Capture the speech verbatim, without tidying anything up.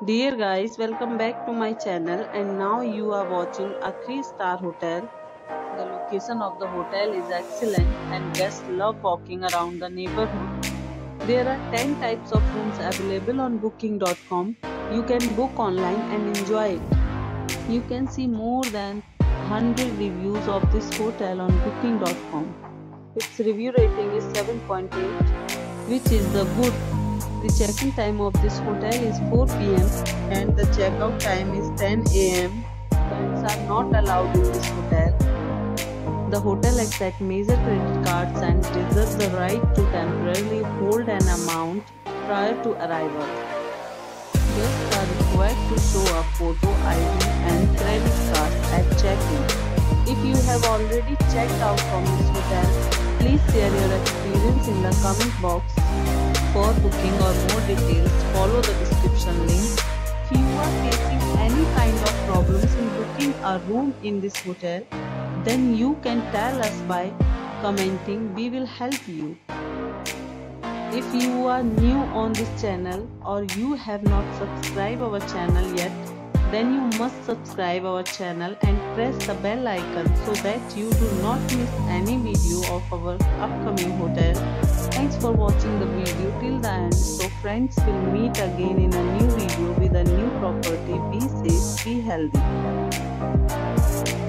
Dear guys, welcome back to my channel and now you are watching a three star hotel. The location of the hotel is excellent and guests love walking around the neighborhood. There are ten types of rooms available on booking dot com. You can book online and enjoy it. You can see more than one hundred reviews of this hotel on booking dot com. Its review rating is seven point eight, which is the good. The check-in time of this hotel is four p m and the check-out time is ten a m Pets are not allowed in this hotel. The hotel accepts major credit cards and reserves the right to temporarily hold an amount prior to arrival. Guests are required to show a photo I D and credit card at check-in. If you have already checked out from this hotel, please share your experience in the comment box. For booking or more details, follow the description link. If you are facing any kind of problems in booking a room in this hotel, then you can tell us by commenting. We will help you. If you are new on this channel or you have not subscribed our channel yet, then you must subscribe our channel and press the bell icon so that you do not miss any video of our upcoming hotel. Thanks for watching the video till the end. So friends, will meet again in a new video with a new property. Be safe, be healthy.